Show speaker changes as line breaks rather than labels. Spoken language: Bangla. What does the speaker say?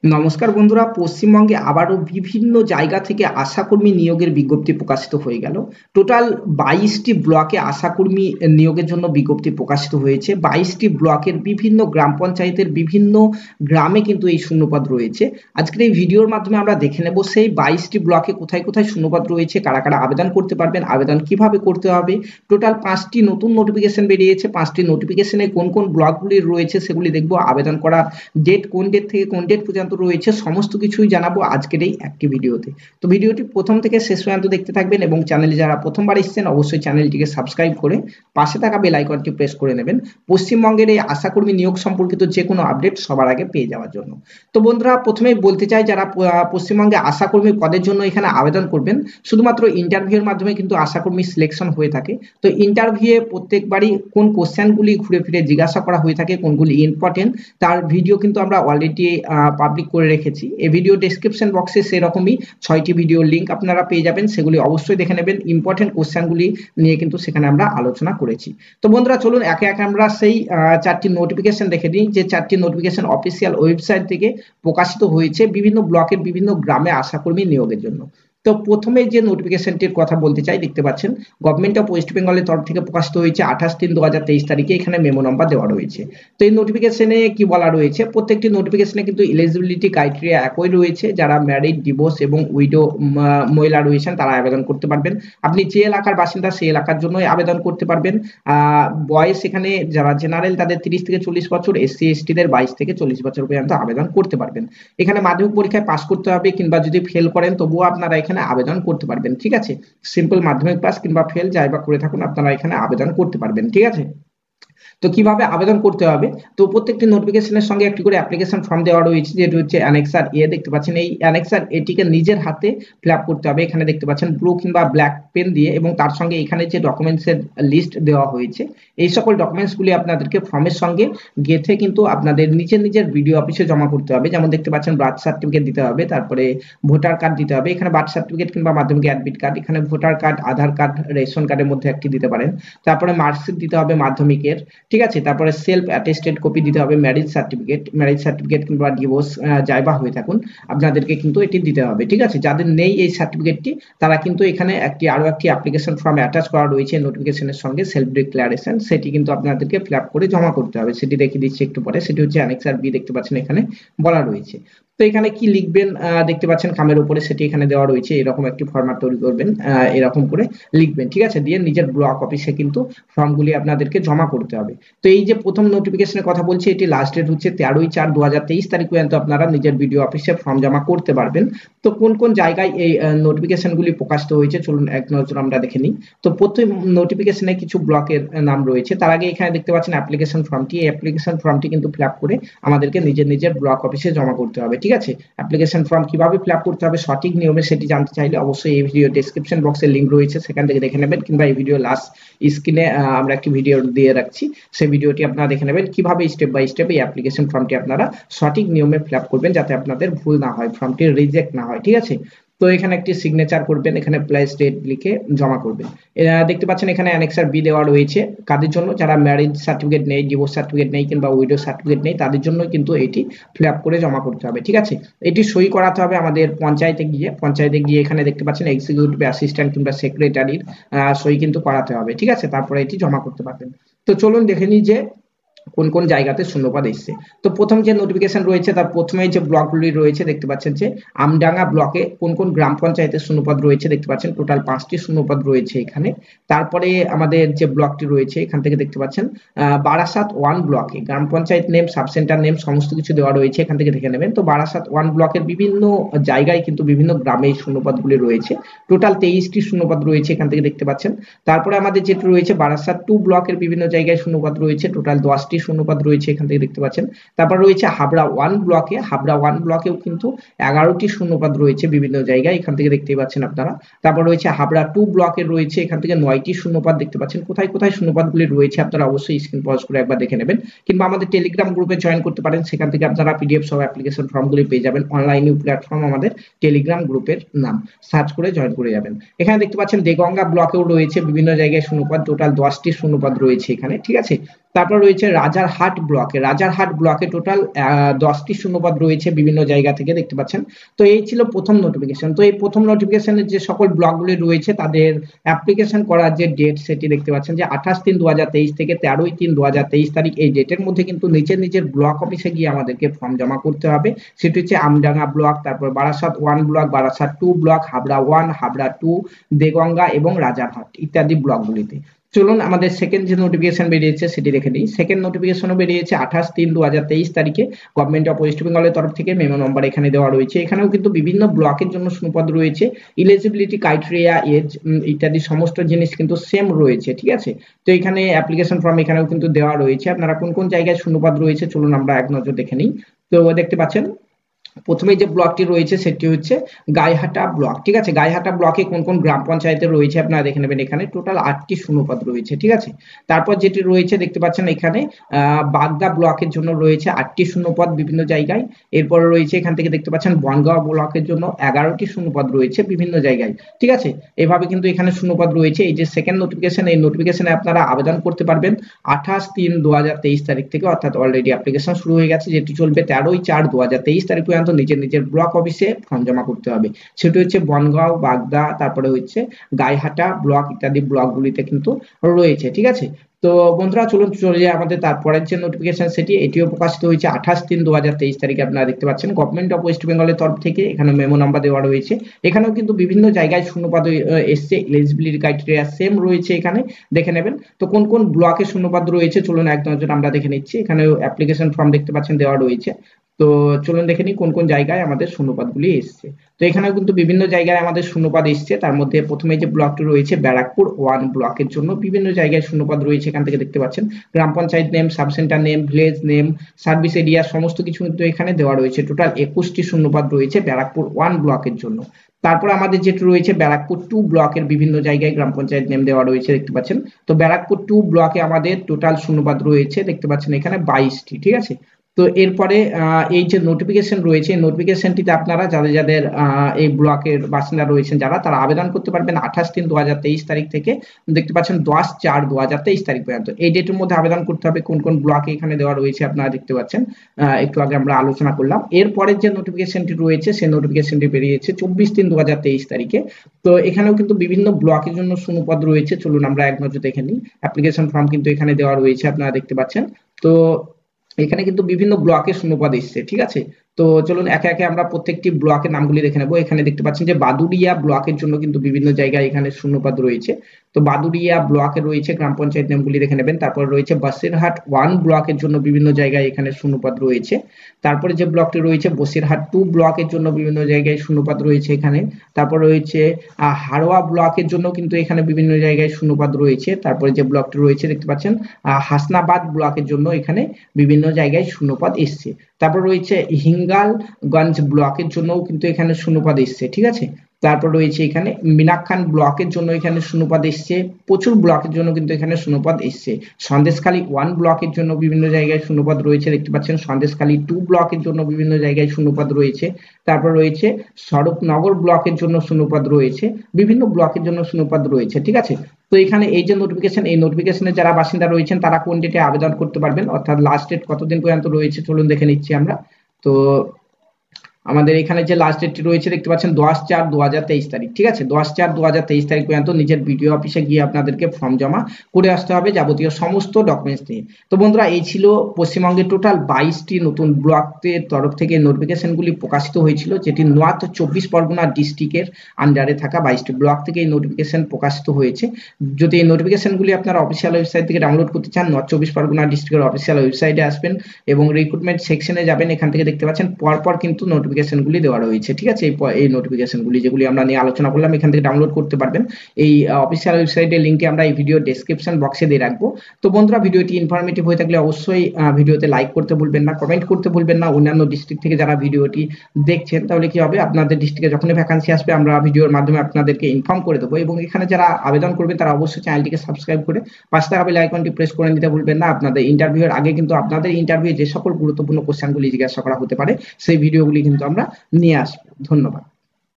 নমস্কার বন্ধুরা, পশ্চিমবঙ্গে আবারও বিভিন্ন জায়গা থেকে আশাকর্মী নিয়োগের বিজ্ঞপ্তি প্রকাশিত হয়ে গেল। টোটাল 22টি ব্লকে আশাকর্মী নিয়োগের জন্য বিজ্ঞপ্তি প্রকাশিত হয়েছে। 22টি ব্লকের বিভিন্ন গ্রাম পঞ্চায়েতের বিভিন্ন গ্রামে কিন্তু এই শূন্যপদ রয়েছে। আজকের এই ভিডিওর মাধ্যমে আমরা দেখে নেব সেই 22টি ব্লকে কোথায় কোথায় শূন্যপদ রয়েছে, কারা কারা আবেদন করতে পারবেন, আবেদন কিভাবে করতে হবে। টোটাল 5টি নতুন নোটিফিকেশন বেরিয়েছে। 5টি নোটিফিকেশনে কোন কোন ব্লকগুলি রয়েছে সেগুলি দেখব। আবেদন করার ডেট কোন ডেট থেকে কোন ডেট পর্যন্ত রয়েছে সমস্ত কিছুই জানাবো আজকের এই একটি ভিডিওতে। তো ভিডিওটি প্রথম থেকে শেষ পর্যন্ত দেখতে থাকবেন এবং চ্যানেলে যারা প্রথমবার এসেছেন অবশ্যই চ্যানেলটিকে সাবস্ক্রাইব করে পাশে থাকা বেল আইকনটি প্রেস করে নেবেন পশ্চিমবঙ্গের এই আশাকর্মী নিয়োগ সম্পর্কিত যে কোনো আপডেট সবার আগে পেয়ে যাওয়ার জন্য। তো বন্ধুরা, প্রথমেই বলতে চাই যারা পশ্চিমবঙ্গে আশাকর্মী পদের জন্য এখানে আবেদন করবেন, শুধুমাত্র ইন্টারভিউর মাধ্যমে কিন্তু আশাকর্মী সিলেকশন হয়ে থাকে। তো ইন্টারভিউয়ে প্রত্যেকবারই কোন কোশ্চেনগুলি ঘুরে ফিরে জিজ্ঞাসা করা হয়ে থাকে, কোনগুলি ইম্পর্টেন্ট, তার ভিডিও কিন্তু আমরা অলরেডি পাবলিক করে রেখেছি। এই ভিডিও ডেসক্রিপশন বক্সে সেরকমই 6টি ভিডিও লিঙ্ক আপনারা পেয়ে যাবেন, সেগুলি অবশ্যই দেখে নেবেন। ইম্পর্টেন্ট কোশ্চেনগুলি নিয়ে কিন্তু সেখানে আমরা আলোচনা করেছি। তো বন্ধুরা চলুন একে একে আমরা সেই 4টি নোটিফিকেশন দেখে নিই, যে 4টি নোটিফিকেশন অফিসিয়াল ওয়েবসাইট থেকে প্রকাশিত হয়েছে বিভিন্ন ব্লকের বিভিন্ন গ্রামে আশাকর্মী নিয়োগের জন্য। তো প্রথমে যে নোটিফিকেশনটির কথা বলতে চাই, দেখতে পাচ্ছেন গভর্নমেন্ট অফ ওয়েস্ট বেঙ্গলের তরফ থেকে প্রকাশিত হয়েছে 28/3/2023 তারিখে। এখানে মেমো নাম্বার দেওয়া রয়েছে। তো এই নোটিফিকেশনে কি বলা রয়েছে, প্রত্যেকটি নোটিফিকেশনে কিন্তু এলিজিবিলিটি ক্রাইটেরিয়া একই রয়েছে। যারা ম্যারিড, ডিভোর্স এবং উইডো মহিলা রয়েছেন তারা আবেদন করতে পারবেন। আপনি যে এলাকার বাসিন্দা সেই এলাকার জন্যই আবেদন করতে পারবেন। বয়স এখানে যারা জেনারেল তাদের 30 থেকে 40 বছর, এসসি এসটিদের 22 থেকে 40 বছর পর্যন্ত আবেদন করতে পারবেন। এখানে মাধ্যমিক পরীক্ষায় পাস করতে হবে, কিংবা যদি ফেল করেন তবুও আপনারা এখানে আবেদন করতে পারবেন। ঠিক আছে, সিম্পল মাধ্যমিক পাস কিংবা ফেল যাই বা করে থাকুন আপনারা এখানে আবেদন করতে পারবেন। ঠিক আছে, তো কিভাবে আবেদন করতে হবে, তো প্রত্যেকটি নোটিফিকেশনের সঙ্গে একটি করে অ্যাপ্লিকেশন ফর্ম দেওয়া রয়েছে, যেটি হচ্ছে অ্যানেক্সার এ। দেখতে পাচ্ছেন এই অ্যানেক্সার এটিকে নিজের হাতে ফিল আপ করতে হবে। এখানে দেখতে পাচ্ছেন ব্লু কিংবা ব্ল্যাক পেন দিয়ে, এবং তার সঙ্গে এখানে যে ডকুমেন্টসের লিস্ট দেওয়া হয়েছে এই সকল ডকুমেন্টসগুলি আপনাদেরকে ফর্মের সঙ্গে গেঁথে কিন্তু আপনাদের নিজের নিজের বিডিও অফিসে জমা করতে হবে। যেমন দেখতে পাচ্ছেন বার্থ সার্টিফিকেট দিতে হবে, তারপরে ভোটার কার্ড দিতে হবে। এখানে বার্থ সার্টিফিকেট কিংবা মাধ্যমিক অ্যাডমিট কার্ড, এখানে voter card, Aadhaar card, ration কার্ডের মধ্যে একটি দিতে পারেন। তারপরে মার্কশিট দিতে হবে মাধ্যমিকের। ঠিক আছে, তারপরে সেলফ অ্যাটেস্টেড কপি দিতে হবে, ম্যারেজ সার্টিফিকেট কিংবা ডিভোর্স যাই বা হয়ে থাকুন আপনাদেরকে কিন্তু এটি দিতে হবে। ঠিক আছে, যাদের নেই এই সার্টিফিকেটটি তারা কিন্তু এখানে আরো একটি অ্যাপ্লিকেশন ফর্ম অ্যাটাচ করা রয়েছে নোটিফিকেশনের সঙ্গে, সেলফ ডিক্লারেশন, সেটি কিন্তু আপনাদেরকে ফিল আপ করে জমা করতে হবে। সেটি দেখিয়ে দিচ্ছি একটু পরে। সেটি হচ্ছে অ্যানেক্সার বি, দেখতে পাচ্ছেন এখানে বলা রয়েছে। তো এখানে কি লিখবেন দেখতে পাচ্ছেন খামের উপরে, সেটি এখানে দেওয়া রয়েছে। এরকম একটি ফরম্যাট তৈরি করবেন, এরকম করে লিখবেন। ঠিক আছে, দিয়ে নিজের ব্লক অফিসে কিন্তু ফর্মগুলি আপনাদেরকে জমা করতে হবে। তো এই যে প্রথম নোটিফিকেশনের কথা বলছি, এটি লাস্ট ডেট হচ্ছে 13/4/2023 তারিখ পর্যন্ত আপনারা নিজের ভিডিও অফিসে ফর্ম জমা করতে পারবেন। তো কোন কোন জায়গায় এই নোটিফিকেশনগুলি প্রকাশিত হয়েছে চলুন এক নজর আমরা দেখে নিই। তো প্রথম নোটিফিকেশনে কিছু ব্লকের নাম রয়েছে। তার আগে এখানে দেখতে পাচ্ছেন অ্যাপ্লিকেশন ফর্মটি। এই অ্যাপ্লিকেশন ফর্মটি কিন্তু ফিল আপ করে আমাদেরকে নিজের নিজের ব্লক অফিসে জমা করতে হবে। ঠিক আছে, অ্যাপ্লিকেশন ফর্ম কিভাবে ফিল আপ করতে হবে সঠিক নিয়মে সেটি জানতে চাইলে অবশ্যই এই ভিডিও ডেসক্রিপশন বক্সে লিঙ্ক রয়েছে, সেখান থেকে দেখে নেবেন, কিংবা এই ভিডিও লাস্ট স্ক্রিনে আমরা একটি ভিডিও দিয়ে রাখছি, সেই ভিডিওটি আপনারা দেখে নেবেন কিভাবে স্টেপ বাই স্টেপ এই অ্যাপ্লিকেশন ফর্মটি আপনারা সঠিক নিয়মে ফিল আপ করবেন, যাতে আপনাদের ভুল না হয়, ফর্মটি রিজেক্ট না হয়। ঠিক আছে, তো এখানে একটি সিগনেচার করবেন, এখানে প্লেস ডেট লিখে জমা করবেন। দেখতে পাচ্ছেন এখানে অ্যানেক্সার বি দেওয়া রয়েছে। কাদের জন্য, যারা ম্যারেজ সার্টিফিকেট নেই, ডিভোর্স সার্টিফিকেট নেই কিংবা উইডো সার্টিফিকেট নেই তাদের জন্য কিন্তু এটি ফিল আপ করে জমা করতে হবে। ঠিক আছে, এটি সই করাতে হবে আমাদের পঞ্চায়েতে গিয়ে এখানে দেখতে পাচ্ছেন এক্সিকিউটিভ অ্যাসিস্ট্যান্ট কিংবা সেক্রেটারির সই কিন্তু করাতে হবে। ঠিক আছে, তারপরে এটি জমা করতে পারবেন। তো চলুন দেখে নিই যে কোন কোন জায়গাতে শূন্যপদ এসছে। তো প্রথম যে নোটিফিকেশন রয়েছে তার প্রথমে যে ব্লকগুলি রয়েছে দেখতে পাচ্ছেন যে আমডাঙ্গা ব্লকে কোন কোন গ্রাম পঞ্চায়েতের শূন্যপদ রয়েছে দেখতে পাচ্ছেন, টোটাল 5টি শূন্যপদ রয়েছে এখানে। তারপরে আমাদের যে ব্লকটি রয়েছে এখান থেকে দেখতে পাচ্ছেন বারাসাত 1 ব্লকে গ্রাম panchayat name, sub centre name সমস্ত কিছু দেওয়া রয়েছে, এখান থেকে দেখে নেবেন। তো বারাসাত 1 ব্লকের বিভিন্ন জায়গায় কিন্তু বিভিন্ন গ্রামে এই শূন্যপদগুলি রয়েছে। টোটাল 23টি শূন্যপদ রয়েছে এখান থেকে দেখতে পাচ্ছেন। তারপরে আমাদের যেটি রয়েছে বারাসাত 2 ব্লকের বিভিন্ন জায়গায় শূন্যপদ রয়েছে, টোটাল 10টি শূন্যপদ রয়েছে এখান থেকে দেখতে পাচ্ছেন। তারপর রয়েছে হাবড়া 1 ব্লকেও কিন্তু 11টি শূন্যপদ রয়েছে বিভিন্ন জায়গায়, এখান থেকে দেখতেই পাচ্ছেন আপনারা। তারপর রয়েছে হাবড়া 2 ব্লকের রয়েছে এখান থেকে 9টি শূন্যপদ দেখতে পাচ্ছেন। কোথায় কোথায় শূন্যপদগুলি রয়েছে আপনারা অবশ্যই স্ক্রিন পজ করে একবার দেখে নেবেন, কিংবা আমাদের টেলিগ্রাম গ্রুপে জয়েন করতে পারেন, সেখান থেকে আপনারা পিডিএফ সহ অ্যাপ্লিকেশন ফর্মগুলি পেয়ে যাবেন। অনলাইন প্ল্যাটফর্ম আমাদের টেলিগ্রাম গ্রুপের নাম, সার্চ করে জয়েন করে যাবেন। এখানে দেখতে পাচ্ছেন দেগঙ্গা ব্লকেও রয়েছে বিভিন্ন জায়গায় শূন্যপদ, টোটাল 10টি শূন্যপদ রয়েছে এখানে। ঠিক আছে, তারপর রয়েছে রাজারহাট ব্লকে টোটাল 10টি শূন্যপদ রয়েছে বিভিন্ন জায়গা থেকে, দেখতে পাচ্ছেন। তো এই ছিল প্রথম নোটিফিকেশন। তো এই প্রথম নোটিফিকেশনের যে সকল ব্লকগুলি রয়েছে তাদের অ্যাপ্লিকেশন করার যে ডেট সেটি দেখতে পাচ্ছেন যে 28/3/2023 থেকে 13/3/2023 তারিখ, এই ডেটের মধ্যে কিন্তু নিজের নিজের ব্লক অফিসে গিয়ে আমাদেরকে ফর্ম জমা করতে হবে। সেটি হচ্ছে আমডাঙ্গা ব্লক, তারপর বারাসাত 1 ব্লক, বারাসাত 2 ব্লক, হাবড়া 1, হাবড়া 2, দেগঙ্গা এবং রাজারহাট ইত্যাদি ব্লকগুলিতে। চলুন আমাদের সেকেন্ড যে নোটিফিকেশন বেরিয়েছে সেটি দেখে নিই। সেকেন্ড নোটিফিকেশনও বেরিয়েছে 28/3/2023 তারিখে গভর্নমেন্ট অফ ওয়েস্ট বেঙ্গলের তরফ থেকে। মেমো নম্বর এখানে দেওয়া রয়েছে। এখানেও কিন্তু বিভিন্ন ব্লকের জন্য শূন্যপদ রয়েছে, ইলিজিবিলিটি ক্রাইটেরিয়া, এজ ইত্যাদি সমস্ত জিনিস কিন্তু সেম রয়েছে, ঠিক আছে। তো এখানে অ্যাপ্লিকেশন ফর্ম এখানেও কিন্তু দেওয়া রয়েছে। আপনারা কোন কোন জায়গায় শূন্যপদ রয়েছে চলুন আমরা এক নজর দেখে নিই। তো দেখতে পাচ্ছেন প্রথমে যে ব্লকটি রয়েছে সেটি হচ্ছে গাইহাটা ব্লক, ঠিক আছে। গাইহাটা ব্লকে কোন কোন গ্রাম পঞ্চায়েতে রয়েছে আপনারা দেখে নেবেন। এখানে টোটাল 8টি শূন্যপদ রয়েছে, ঠিক আছে। তারপর যেটি রয়েছে দেখতে পাচ্ছেন এখানে বাগদা ব্লকের জন্য রয়েছে 8টি শূন্যপদ বিভিন্ন জায়গায়। এরপর রয়েছে এখান থেকে দেখতে পাচ্ছেন বনগাঁও ব্লকের জন্য 11টি শূন্যপদ রয়েছে বিভিন্ন জায়গায়, ঠিক আছে। এভাবে কিন্তু এখানে শূন্যপদ রয়েছে। এই যে সেকেন্ড নোটিফিকেশন, এই নোটিফিকেশনে আপনারা আবেদন করতে পারবেন 28/3/2023 তারিখ থেকে, অর্থাৎ অলরেডি অ্যাপ্লিকেশন শুরু হয়ে গেছে, যেটি চলবে 13/4/2023 তারিখ পর্যন্ত। নিজের নিজের ব্লক অফিসে ফর্ম জমা করতে হবে। সেটি হচ্ছে বনগাঁও, বাগদা, তারপরে হচ্ছে গাইহাটা ব্লক ইত্যাদি ব্লকগুলিতে কিন্তু রয়েছে, ঠিক আছে। তো বন্ধুরা চলুন চলে যাই আমাদের তারপরের যে নোটিফিকেশন সেটি, এটিও প্রকাশিত হয়েছে 28/3/2023 তারিখে। আপনারা দেখতে পাচ্ছেন গভর্নমেন্ট অফ ওয়েস্ট বেঙ্গলের তরফ থেকে। এখানে মেমো নাম্বার দেওয়া রয়েছে। এখানেও কিন্তু বিভিন্ন জায়গায় শূন্যপদ এসছে, এলিজিবিলিটি ক্রাইটেরিয়া সেম রয়েছে, এখানে দেখে নেবেন। তো কোন কোন ব্লকে শূন্যপদ রয়েছে চলুন এক নজর আমরা দেখে নিচ্ছি। এখানে অ্যাপ্লিকেশন ফর্ম দেখতে পাচ্ছেন দেওয়া রয়েছে। তো চলুন দেখে নিই কোন কোন জায়গায় আমাদের শূন্যপদগুলি এসছে। তো এখানেও কিন্তু বিভিন্ন জায়গায় আমাদের শূন্যপদ এসছে। তার মধ্যে প্রথমে যে ব্লকটি রয়েছে ব্যারাকপুর 1 ব্লকের জন্য বিভিন্ন জায়গায় শূন্যপদ রয়েছে। এখান থেকে দেখতে পাচ্ছেন গ্রাম panchayat name, sub centre name, village name, service area সমস্ত কিছু কিন্তু এখানে দেওয়া রয়েছে। টোটাল 21টি শূন্যপদ রয়েছে ব্যারাকপুর 1 ব্লকের জন্য। তারপর আমাদের যেটি রয়েছে ব্যারাকপুর 2 ব্লকের বিভিন্ন জায়গায় গ্রাম পঞ্চায়েত নেম দেওয়া রয়েছে, দেখতে পাচ্ছেন। তো ব্যারাকপুর 2 ব্লকে আমাদের টোটাল শূন্যপদ রয়েছে, দেখতে পাচ্ছেন এখানে 22টি, ঠিক আছে। তো এরপরে এই যে নোটিফিকেশন রয়েছে, এই নোটিফিকেশনটিতে আপনারা যাদের যাদের এই ব্লকের বাসিন্দা রয়েছেন যারা, তারা আবেদন করতে পারবেন 28/3/2023 তারিখ থেকে দেখতে পাচ্ছেন 10/4/2023 তারিখ পর্যন্ত। এই ডেটের মধ্যে আবেদন করতে হবে। কোন কোন ব্লকে এখানে দেওয়া রয়েছে আপনারা দেখতে পাচ্ছেন, একটু আগে আমরা আলোচনা করলাম। এরপরের যে নোটিফিকেশনটি রয়েছে সেই নোটিফিকেশনটি বেরিয়েছে 24/3/2023 তারিখে। তো এখানেও কিন্তু বিভিন্ন ব্লকের জন্য শূন্যপদ রয়েছে। চলুন আমরা এক নজর দেখে নিই। অ্যাপ্লিকেশন ফর্ম কিন্তু এখানে দেওয়া রয়েছে, আপনারা দেখতে পাচ্ছেন। তো এখানে কিন্তু বিভিন্ন ব্লকের শূন্যপদ এসছে, ঠিক আছে। তো চলুন একে একে আমরা প্রত্যেকটি ব্লকের নামগুলি দেখে নেব। এখানে দেখতে পাচ্ছেন যে বাদুড়িয়া ব্লকের জন্য কিন্তু বিভিন্ন জায়গায় এখানে শূন্যপদ রয়েছে। তো বাদুড়িয়া ব্লকে রয়েছে গ্রাম পঞ্চায়েত নামগুলি দেখে নেবেন। তারপর রয়েছে বসিরহাট 1 ব্লকের জন্য বিভিন্ন জায়গায় এখানে শূন্যপদ রয়েছে। তারপরে যে ব্লকটি রয়েছে বসিরহাট 2 ব্লকের জন্য বিভিন্ন জায়গায় শূন্যপদ রয়েছে এখানে। তারপর রয়েছে হাড়োয়া ব্লকের জন্য কিন্তু এখানে বিভিন্ন জায়গায় শূন্যপদ রয়েছে। তারপরে যে ব্লকটি রয়েছে দেখতে পাচ্ছেন হাসনাবাদ ব্লকের জন্য এখানে বিভিন্ন জায়গায় শূন্যপদ এসছে। তারপর রয়েছে হিঙ্গালগঞ্জ ব্লকের জন্যও কিন্তু এখানে শূন্যপদ এসছে, ঠিক আছে। তারপর রয়েছে এখানে মিনাখান ব্লকের জন্য এখানে শূন্যপদ এসছে। প্রচুর ব্লকের জন্য কিন্তু এখানে শূন্যপদ এসছে। সন্দেশখালী 1 ব্লকের জন্য বিভিন্ন জায়গায় শূন্যপদ রয়েছে, দেখতে পাচ্ছেন। সন্দেশখালী 2 ব্লকের জন্য বিভিন্ন জায়গায় শূন্যপদ রয়েছে। তারপর রয়েছে স্বরূপনগর ব্লকের জন্য শূন্যপদ রয়েছে। বিভিন্ন ব্লকের জন্য শূন্যপদ রয়েছে, ঠিক আছে। তো এখানে এই যে নোটিফিকেশন, এই নোটিফিকেশনে যারা বাসিন্দা রয়েছেন তারা কোন ডেটে আবেদন করতে পারবেন, অর্থাৎ লাস্ট ডেট কতদিন পর্যন্ত রয়েছে চলুন দেখে নিচ্ছি আমরা। তো আমাদের এখানে যে লাস্ট ডেটটি রয়েছে দেখতে পাচ্ছেন 10/4/2023 তারিখ, ঠিক আছে। 10/4/2023 তারিখ পর্যন্ত নিজের বিডিও অফিসে গিয়ে আপনাদেরকে ফর্ম জমা করে আসতে হবে যাবতীয় সমস্ত ডকুমেন্টস নিয়ে। তো বন্ধুরা এই ছিল পশ্চিমবঙ্গের টোটাল 22টি নতুন ব্লকের তরফ থেকে নোটিফিকেশনগুলি প্রকাশিত হয়েছিল, যেটি নর্থ 24 পরগনা ডিস্ট্রিক্টের আন্ডারে থাকা 22টি ব্লক থেকে এই নোটিফিকেশন প্রকাশিত হয়েছে। যদি এই নোটিফিকেশনগুলি আপনারা অফিসিয়াল ওয়েবসাইট থেকে ডাউনলোড করতে চান, নর্থ 24 পরগনা ডিস্ট্রিক্টের অফিসিয়াল ওয়েবসাইটে আসবেন এবং রিক্রুটমেন্ট সেকশনে যাবেন। এখান থেকে দেখতে পাচ্ছেন পরপর কিন্তু নোটিফিকেশনগুলি দেওয়া রয়েছে, ঠিক আছে। এই নোটিফিকেশনগুলি যেগুলি আমরা নিয়ে আলোচনা করলাম এখান থেকে ডাউনলোড করতে পারবেন। এই অফিসিয়াল ওয়েবসাইটের লিঙ্কটি আমরা এই ভিডিও ডেসক্রিপশন বক্সে দিয়ে রাখবো। তো বন্ধুরা ভিডিওটি ইনফরমেটিভ হয়ে থাকলে অবশ্যই ভিডিওতে লাইক করতে ভুলবেন না, কমেন্ট করতে ভুলবেন না। অন্যান্য ডিস্ট্রিক্ট থেকে যারা ভিডিওটি দেখছেন তাহলে কি হবে, আপনাদের ডিস্ট্রিক্টে যখনই ভ্যাকান্সি আসবে আমরা ভিডিওর মাধ্যমে আপনাদেরকে ইনফর্ম করে দেবো। এবং এখানে যারা আবেদন করবে তারা অবশ্যই চ্যানেলটিকে সাবস্ক্রাইব করে পাশে থাকা বেল আইকনটি প্রেস করে নিতে ভুলবেন না। আপনাদের ইন্টারভিউর আগে কিন্তু আপনাদের ইন্টারভিউ যে সকল গুরুত্বপূর্ণ কোশ্চেনগুলি জিজ্ঞাসা করা হতে পারে সেই ভিডিওগুলি কিন্তু আমরা নিয়ে আসবো। ধন্যবাদ।